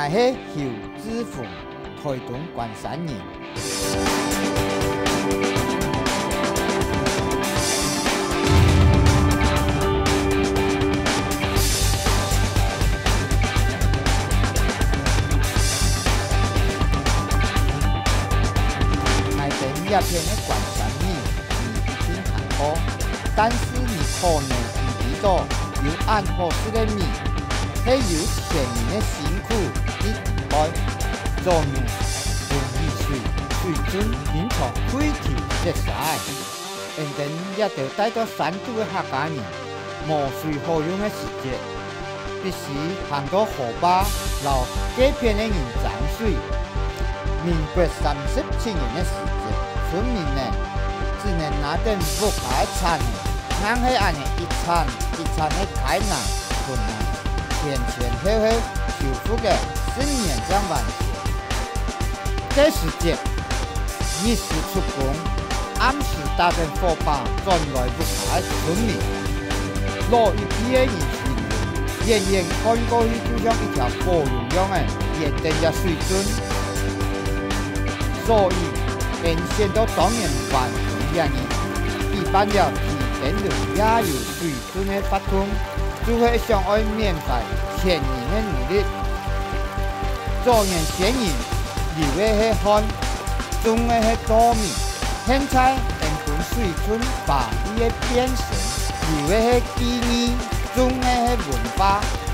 是后知府台东关山人。这片的关山米你已经看过，但是你可能不知道，有按合适的米，是有前人的辛苦一代作业，用雨水水准品尝水体食材，认真也就带到山度的客家人，无水可用的时节，必须行到河坝捞这片的人涨水。民国37年的时节。村民呢，只能拿点不开铲，硬是按一铲一铲的开难困难，前后后修复的10年将完成。这时节，日时出工，暗时打点火把转来不开村民，落一批的人群，远远看过去就像一条波涌样的盐田的水准，所以。沿线都当然完全原因，一般了提电路也有水准的发通，就会想要缅怀前人的努力。昨年前人留的是汗，种的是稻米，现在人本水准把伊的变成，留的是记忆，种的是文化。